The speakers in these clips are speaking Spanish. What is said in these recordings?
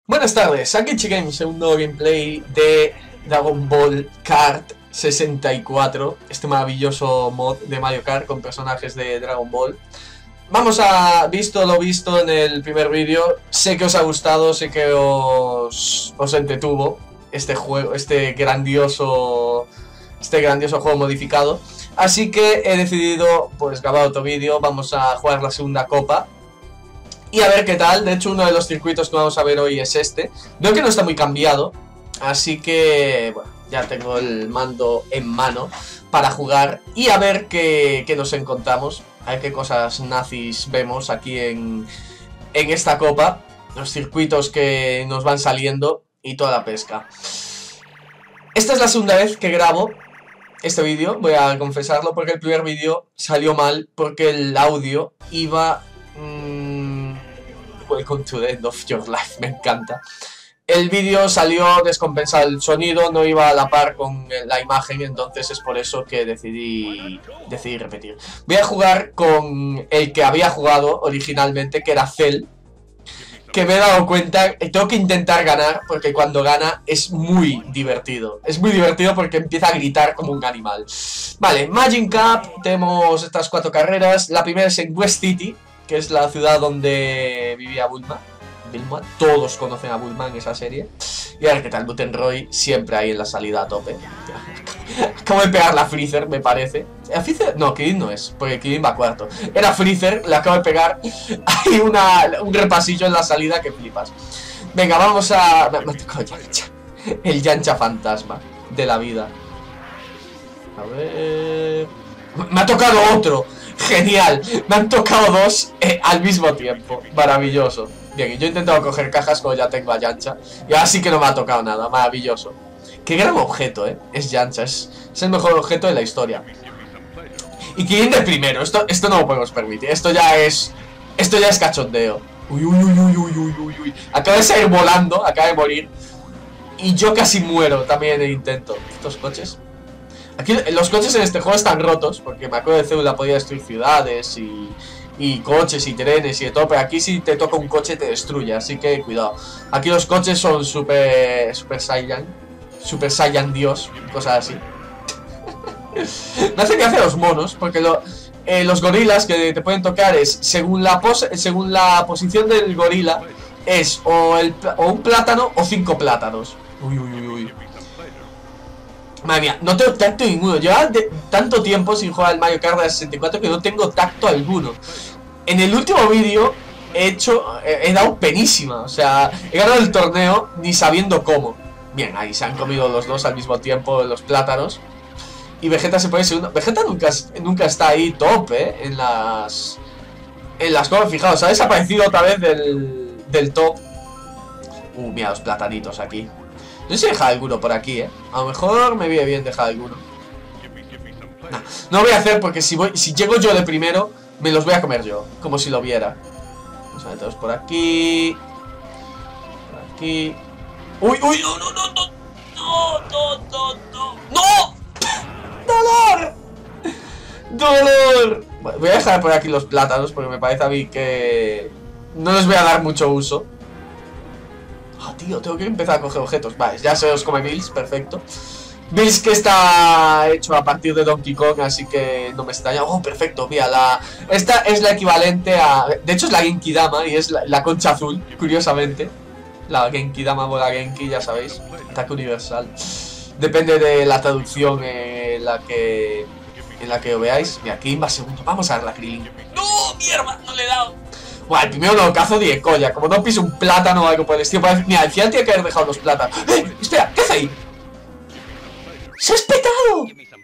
Buenas tardes, aquí Games, un nuevo gameplay de Dragon Ball Kart 64, este maravilloso mod de Mario Kart con personajes de Dragon Ball. Vamos a, visto lo visto en el primer vídeo, sé que os ha gustado, sé que os entretuvo este juego, este grandioso juego modificado. Así que he decidido pues grabar otro vídeo, vamos a jugar la segunda copa. Y a ver qué tal. De hecho, uno de los circuitos que vamos a ver hoy es este. Veo que no está muy cambiado, así que bueno, ya tengo el mando en mano para jugar y a ver qué nos encontramos. A ver qué cosas nazis vemos aquí en esta copa. Los circuitos que nos van saliendo y toda la pesca. Esta es la segunda vez que grabo este vídeo, voy a confesarlo, porque el primer vídeo salió mal, porque el audio iba... Welcome to the end of your life, me encanta. El vídeo salió descompensado, el sonido no iba a la par con la imagen, entonces es por eso que decidí repetir. Voy a jugar con el que había jugado originalmente, que era Cell, que me he dado cuenta, tengo que intentar ganar, porque cuando gana es muy divertido. Es muy divertido porque empieza a gritar como un animal. Vale, Majin Cup, tenemos estas 4 carreras. La primera es en West City, que es la ciudad donde vivía Bulma. Todos conocen a Bulma en esa serie. Y a ver qué tal, Butenroy siempre ahí en la salida a tope. Acabo de pegarle a Freezer, me parece. ¿A Freezer? No, Kirin no es, porque Kirin va cuarto. Era Freezer, le acabo de pegar. Hay un repasillo en la salida que flipas. Venga, vamos a... Me ha tocado Yancha. El Yancha fantasma de la vida. A ver... Me ha tocado otro. Genial, me han tocado 2 al mismo tiempo. Maravilloso. Bien, yo he intentado coger cajas como ya tengo a Yancha. Y ahora sí que no me ha tocado nada, maravilloso. Qué gran objeto, es Yancha, es el mejor objeto de la historia. Y Kirin de primero, esto no lo podemos permitir. Esto ya es cachondeo. Uy, uy, uy, uy, uy, uy, uy, uy. Acaba de salir volando, acaba de morir. Y yo casi muero también en el intento. Estos coches. Aquí los coches en este juego están rotos, porque me acuerdo de Célula podía destruir ciudades y coches y trenes y de todo, pero aquí si te toca un coche te destruye, así que cuidado. Aquí los coches son super Saiyan Dios, cosas así. Me hace que hace los monos, porque los gorilas que te pueden tocar es, según la posición del gorila, es o un plátano o 5 plátanos. Uy, uy, uy, uy. Madre mía, no tengo tacto ninguno. Lleva tanto tiempo sin jugar al Mario Kart de 64 que no tengo tacto alguno. En el último vídeo he dado penísima. O sea, he ganado el torneo ni sabiendo cómo. Bien, ahí se han comido los dos al mismo tiempo los plátanos. Y Vegeta se pone segundo. Vegeta nunca está ahí top, en las cosas. Fijaos, ha desaparecido otra vez del top. Mira los platanitos aquí. No sé si dejar alguno por aquí, A lo mejor me viene bien dejar alguno. Nah, no lo voy a hacer porque si llego yo de primero, me los voy a comer yo, como si lo viera. Vamos a meterlos por aquí. Por aquí. ¡Uy, uy! ¡No, no, no, no! ¡No, no, no, no! ¡No! ¡Dolor! ¡Dolor! Bueno, voy a dejar por aquí los plátanos porque me parece a mí que no les voy a dar mucho uso. Oh, tío, tengo que empezar a coger objetos. Vale, ya se los come Bills, perfecto. Bills que está hecho a partir de Donkey Kong, así que no me extraña. Oh, perfecto, mira, esta es la equivalente a... De hecho es la Genki Dama y es la concha azul, curiosamente. La Genki Dama o la Genki, ya sabéis. Ataque universal. Depende de la traducción en la que lo veáis. Mira, aquí va segundo. Vamos a ver la Krillin. ¡No, mierda! No le he dado. Bueno, el primero no lo cazo ni de colla. Como no piso un plátano o algo por el estilo. Mira, al final tiene que haber dejado los plátanos. Espera, ¿qué hace ahí? ¡Se ha espetado!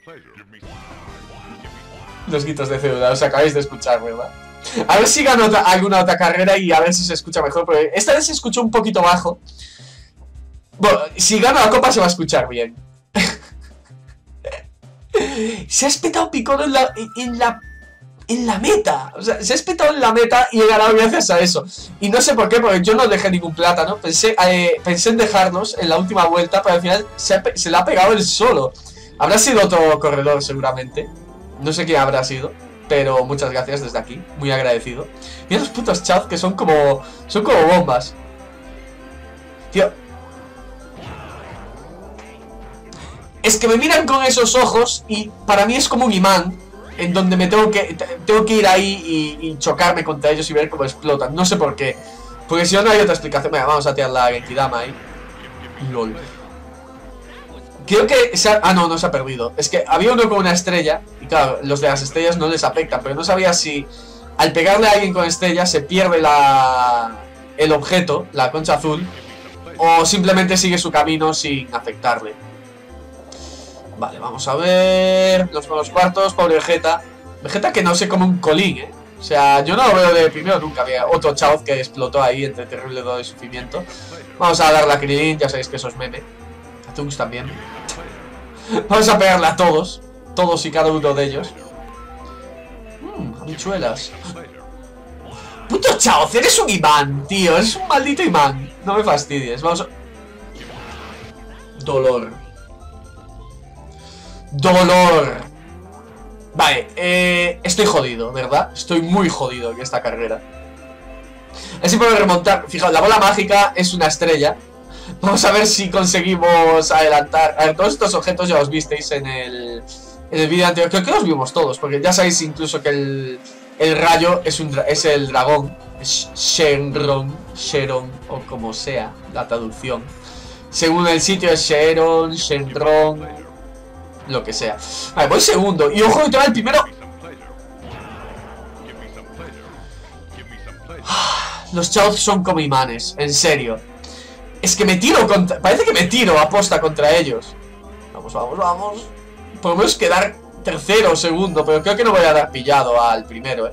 Los gritos de Célula, os acabáis de escuchar, ¿verdad? A ver si gano alguna otra carrera y a ver si se escucha mejor. Porque esta vez se escuchó un poquito bajo. Bueno, si gano la copa se va a escuchar bien. Se ha espetado Piccolo en la meta, o sea, se ha espetado en la meta y he ganado gracias a eso. Y no sé por qué, porque yo no dejé ningún plátano. Pensé en dejarlos en la última vuelta, pero al final se le ha pegado él solo. Habrá sido otro corredor seguramente. No sé quién habrá sido, pero muchas gracias desde aquí, muy agradecido. Mira los putos chats que son como bombas. Tío. Es que me miran con esos ojos y para mí es como un imán. En donde me tengo que ir ahí y chocarme contra ellos y ver cómo explotan. No sé por qué. Porque si no, no hay otra explicación. Venga, vamos a tirar la Genkidama ahí. LOL. Creo que se ha... Ah, no, no se ha perdido. Es que había uno con una estrella. Y claro, los de las estrellas no les afectan. Pero no sabía si al pegarle a alguien con estrella se pierde el objeto, la concha azul, o simplemente sigue su camino sin afectarle. Vale, vamos a ver. Los primeros cuartos, pobre Vegeta. Vegeta que no se come un colín, ¿eh? O sea, yo no lo veo de primero nunca. Había otro Chaoz que explotó ahí entre terrible dolor y sufrimiento. Vamos a darle a Krilin, ya sabéis que eso es meme. A Trunks también. Vamos a pegarle a todos. Todos y cada uno de ellos. Habichuelas. Puto Chaoz, eres un imán, tío. Eres un maldito imán. No me fastidies. Vamos a... Dolor. Dolor. Vale, estoy jodido, ¿verdad? Estoy muy jodido en esta carrera. Así puedo remontar. Fijaos, la bola mágica es una estrella. Vamos a ver si conseguimos adelantar. A ver, todos estos objetos ya los visteis en el vídeo anterior. Creo que los vimos todos, porque ya sabéis incluso que el rayo es el dragón. Shenron, o como sea la traducción. Según el sitio es Sheron, Shenron, lo que sea. Vale, voy segundo. Y ojo que te va el primero. Los Chaoz son como imanes, en serio. Es que me tiro contra... Parece que me tiro a posta contra ellos. Vamos, vamos, vamos. Podemos quedar tercero o segundo, pero creo que no voy a dar pillado al primero,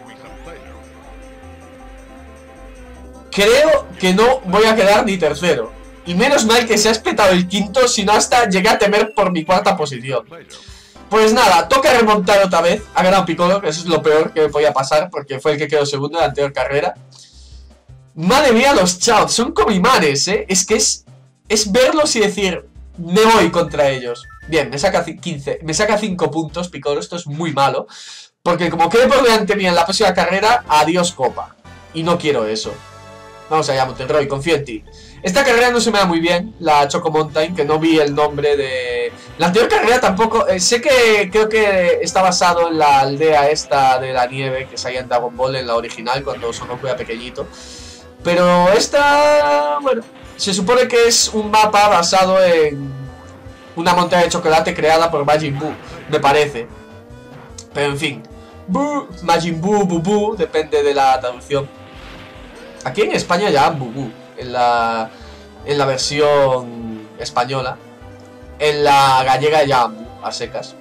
Creo que no voy a quedar ni tercero. Y menos mal que se ha espetado el quinto, si no hasta llegué a temer por mi cuarta posición. Pues nada, toca remontar otra vez. Ha ganado Piccolo, que eso es lo peor que me podía pasar, porque fue el que quedó segundo en la anterior carrera. Madre mía, los Chaoz son como imanes, Es que es verlos y decir, me voy contra ellos. Bien, me saca 5 puntos Piccolo, esto es muy malo. Porque como quede por delante mía en la próxima carrera, adiós copa. Y no quiero eso. Vamos allá, Montenroy, confío en ti. Esta carrera no se me da muy bien, la Choco Mountain, que no vi el nombre de... La anterior carrera tampoco... sé que creo que está basado en la aldea esta de la nieve que salía en Dragon Ball, en la original, cuando Son Goku era pequeñito. Pero esta... Bueno, se supone que es un mapa basado en una montaña de chocolate creada por Majin Buu, me parece. Pero en fin. Buu, Majin Buu, Buu, depende de la traducción. Aquí en España llaman Buu. En la versión española. En la gallega ya a secas.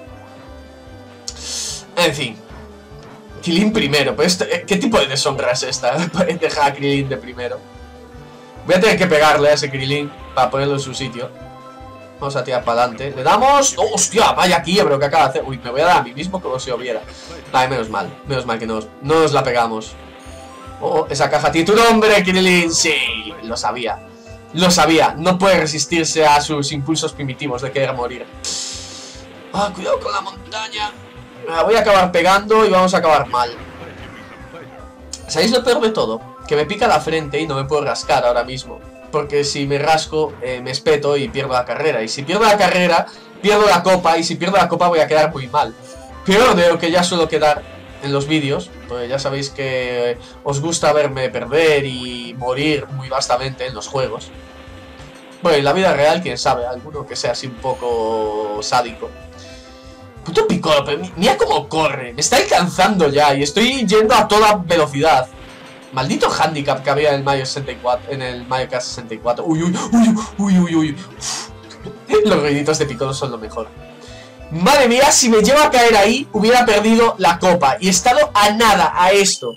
En fin. Krilin primero. Pero ¿qué tipo de deshonra es esta? Dejar a Krilin de primero. Voy a tener que pegarle a ese Krilin para ponerlo en su sitio. Vamos a tirar para adelante. Le damos... ¡Oh, hostia! Vaya quiebro que acaba de hacer. Uy, me voy a dar a mí mismo como si hubiera. Vale, menos mal. Menos mal que no nos la pegamos. Oh, esa caja tiene tu nombre, Krilin. Sí, lo sabía. Lo sabía. No puede resistirse a sus impulsos primitivos de querer morir. Ah, cuidado con la montaña. Me la voy a acabar pegando y vamos a acabar mal. ¿Sabéis lo peor de todo? Que me pica la frente y no me puedo rascar ahora mismo. Porque si me rasco, me espeto y pierdo la carrera. Y si pierdo la carrera, pierdo la copa. Y si pierdo la copa voy a quedar muy mal. Peor de lo que ya suelo quedar en los vídeos, pues ya sabéis que os gusta verme perder y morir muy vastamente en los juegos. Bueno, en la vida real, quién sabe, alguno que sea así un poco sádico. Puto Piccolo, pero mira cómo corre, me está alcanzando ya y estoy yendo a toda velocidad. Maldito handicap que había en el Mario 64, en el Mario Kart 64. Uy, uy, uy, uy, uy, uy. Los ruiditos de Piccolo son lo mejor. Madre mía, si me llevo a caer ahí, hubiera perdido la copa. Y he estado a nada, a esto.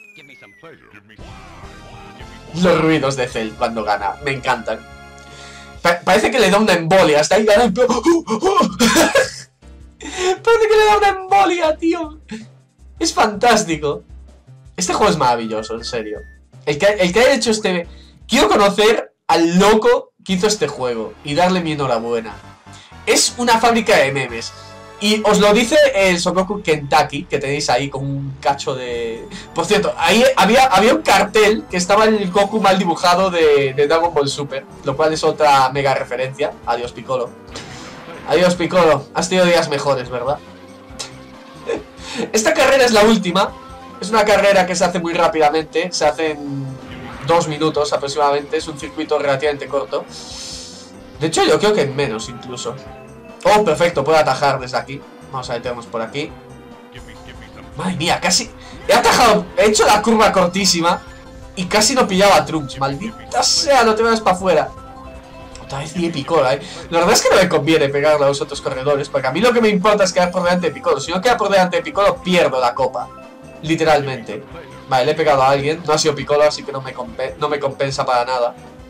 Los ruidos de Cell cuando gana, me encantan. Parece que le da una embolia. Está ahí ganando. Parece que le da una embolia, tío. Es fantástico. Este juego es maravilloso, en serio. El que haya hecho este... Quiero conocer al loco que hizo este juego y darle mi enhorabuena. Es una fábrica de memes. Y os lo dice el Sokoku Kentucky, que tenéis ahí con un cacho de... Por cierto, ahí había un cartel que estaba el Goku mal dibujado de Dragon Ball Super, lo cual es otra mega referencia. Adiós, Piccolo. Adiós, Piccolo. Has tenido días mejores, ¿verdad? Esta carrera es la última. Es una carrera que se hace muy rápidamente. Se hace en 2 minutos aproximadamente. Es un circuito relativamente corto. De hecho, yo creo que en menos incluso. Oh, perfecto, puedo atajar desde aquí. Vamos a meternos por aquí. Madre mía, casi... He atajado, he hecho la curva cortísima y casi no pillaba a Trunks. Maldita sea, no te vayas para afuera. Otra vez y Piccolo, La verdad es que no me conviene pegarle a los otros corredores, porque a mí lo que me importa es quedar por delante de Piccolo. Si no queda por delante de Piccolo, pierdo la copa. Literalmente. Vale, le he pegado a alguien. No ha sido Piccolo, así que no me compensa para nada.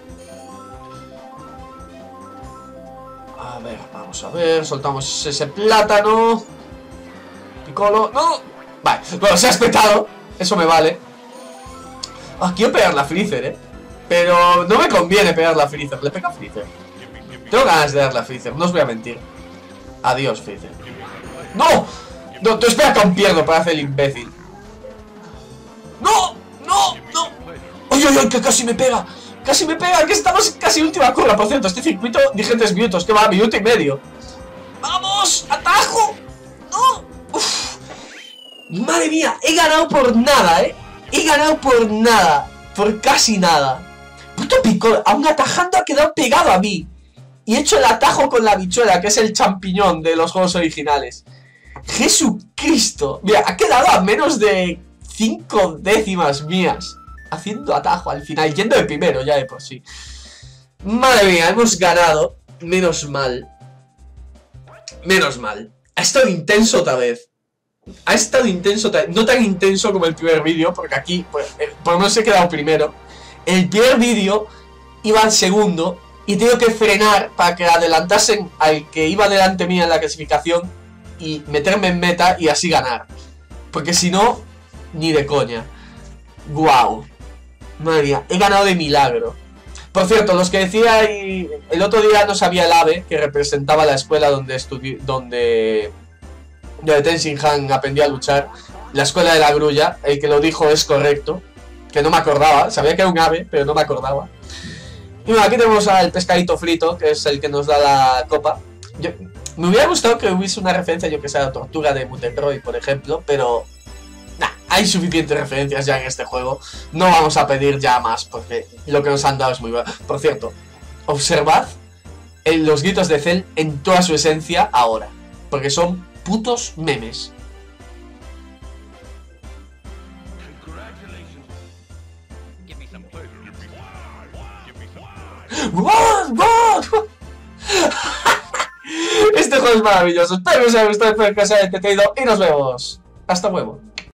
A ver, vamos a ver. Soltamos ese plátano. Piccolo. ¡No! Vale, bueno, se ha espetado. Eso me vale. Ah, quiero pegarle a Freezer, pero no me conviene pegarle a Freezer. Le pega a Freezer. Tengo ganas de darle a Freezer, no os voy a mentir. Adiós, Freezer. ¡No! No, tú espera que aún pierdo para hacer el imbécil. ¡No! ¡No! ¡No! ¡Ay, ay, ay! Que casi me pega. ¡Casi me pega! Que estamos casi última curva. Por cierto, este circuito dije 3 minutos. Que va, minuto y medio. ¡Vamos! ¡Atajo! ¡No! ¡Uf! ¡Madre mía! He ganado por nada, He ganado por nada. Por casi nada. Puto Piccolo, aún atajando ha quedado pegado a mí. Y he hecho el atajo con la habichuela, que es el champiñón de los juegos originales. ¡Jesucristo! Mira, ha quedado a menos de 5 décimas mías. Haciendo atajo al final, yendo de primero ya de por sí. Madre mía, hemos ganado. Menos mal. Menos mal. Ha estado intenso otra vez. Ha estado intenso otra vez. No tan intenso como el primer vídeo, porque aquí, pues, por lo menos he quedado primero. El primer vídeo iba al segundo y tengo que frenar para que adelantasen al que iba delante mía en la clasificación y meterme en meta y así ganar. Porque si no, ni de coña. Guau. Madre mía, he ganado de milagro. Por cierto, los que decía el otro día no sabía el ave que representaba la escuela donde Tenzin Han aprendió a luchar. La escuela de la grulla, el que lo dijo es correcto. Que no me acordaba, sabía que era un ave, pero no me acordaba. Y bueno, aquí tenemos al pescadito frito, que es el que nos da la copa. Me hubiera gustado que hubiese una referencia, yo que sé, a la tortuga de Mutetroid, por ejemplo, pero... Nah, hay suficientes referencias ya en este juego. No vamos a pedir ya más, porque lo que nos han dado es muy bueno. Por cierto, observad los gritos de Cell en toda su esencia ahora, porque son putos memes. Este juego es maravilloso. Espero que os haya gustado, espero que os haya entretenido y nos vemos. Hasta luego.